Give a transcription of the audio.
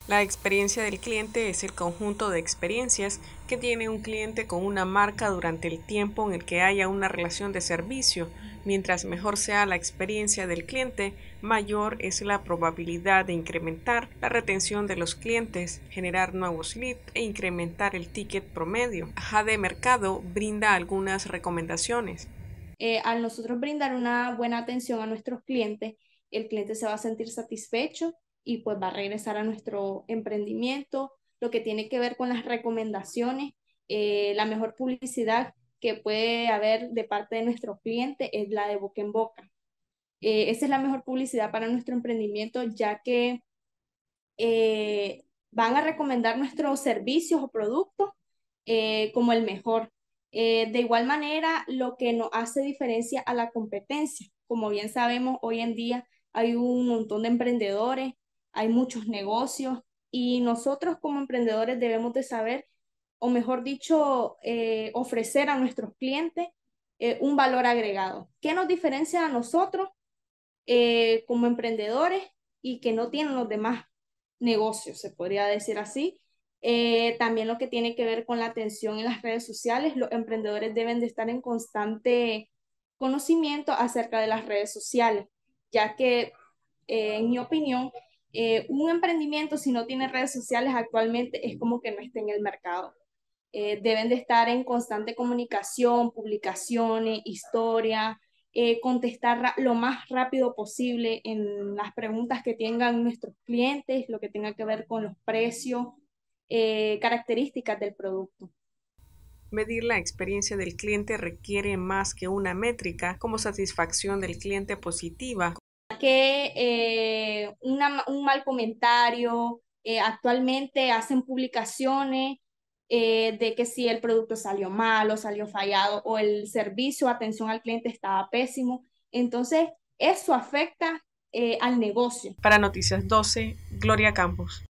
La experiencia del cliente es el conjunto de experiencias que tiene un cliente con una marca durante el tiempo en el que haya una relación de servicio. Mientras mejor sea la experiencia del cliente, mayor es la probabilidad de incrementar la retención de los clientes, generar nuevos leads e incrementar el ticket promedio. AD Mercado brinda algunas recomendaciones. Al nosotros brindar una buena atención a nuestros clientes, el cliente se va a sentir satisfecho y pues va a regresar a nuestro emprendimiento. Lo que tiene que ver con las recomendaciones, la mejor publicidad que puede haber de parte de nuestros clientes es la de boca en boca. Esa es la mejor publicidad para nuestro emprendimiento, ya que van a recomendar nuestros servicios o productos como el mejor. De igual manera, lo que nos hace diferencia a la competencia. Como bien sabemos, hoy en día hay un montón de emprendedores, hay muchos negocios y nosotros como emprendedores debemos de saber, o mejor dicho, ofrecer a nuestros clientes un valor agregado. ¿Qué nos diferencia a nosotros como emprendedores y que no tienen los demás negocios, se podría decir así? También lo que tiene que ver con la atención en las redes sociales, los emprendedores deben de estar en constante conocimiento acerca de las redes sociales, ya que en mi opinión, un emprendimiento si no tiene redes sociales actualmente es como que no está en el mercado. Deben de estar en constante comunicación, publicaciones, historia, contestar lo más rápido posible en las preguntas que tengan nuestros clientes, lo que tenga que ver con los precios, características del producto. Medir la experiencia del cliente requiere más que una métrica como satisfacción del cliente positiva. Que un mal comentario, actualmente hacen publicaciones de que si el producto salió mal o salió fallado o el servicio, atención al cliente estaba pésimo. Entonces, eso afecta al negocio. Para Noticias 12, Gloria Campos.